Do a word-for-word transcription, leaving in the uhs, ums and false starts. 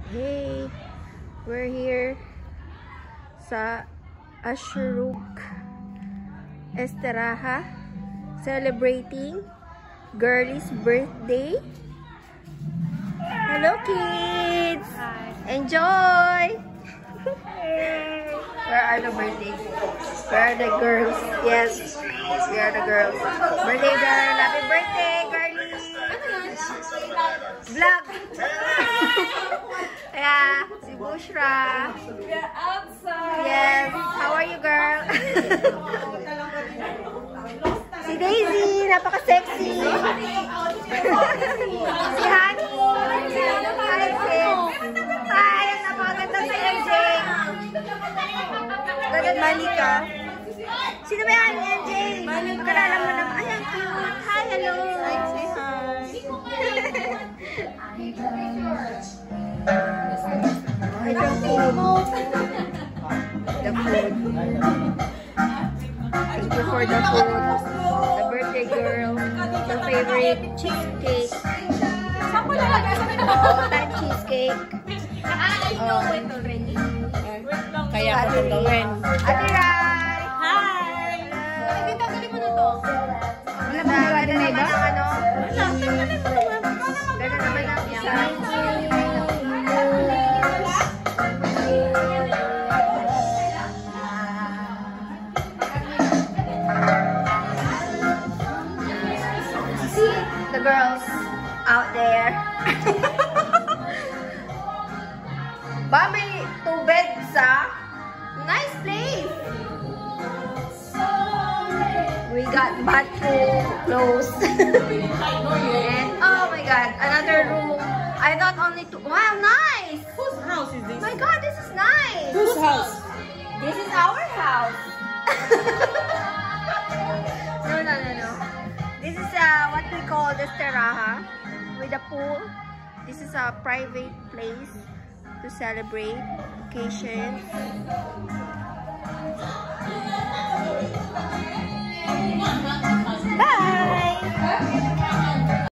Hey, we're here sa Shurooq, Esteraha, celebrating Girlie's birthday. Hello kids! Hi. Enjoy! Where are the birthdays? Where are the girls? Yes, we are the girls. Birthday girl! Happy birthday, Girlie! Vlog! Yeah, si Bushra. We're outside. Yes. How are you, girl? Si Daisy, napaka-sexy. Si Honey. Hi, sis. Hi, napakaganda sa iyo, Jay. Ganda mali ka. Sino ba yan, N J? Makalala mo naman. Ay, ang cute. Hi, hello. Hi, say hi. Ay, the food. The food. Thank you for the food. The birthday girl. Your favorite cheesecake. Saan ko nalagay? All-time cheesecake. Oh, wait already. Wait lang. Kaya ko ito gawin. Ate Rai! Hi! Hindi, tanggalin mo na to. Wala ba naman ang ano? Ganda naman ang isa. The girls out there. Ba, may tubig sa nice place. We got bathroom closed. And oh my god, another room. I thought only two. Wow, nice. Whose house is this? My god, this is nice. Whose house? This is our house. No, no, no, no. This is uh, what we call the Esteraha with a pool. This is a private place to celebrate occasions.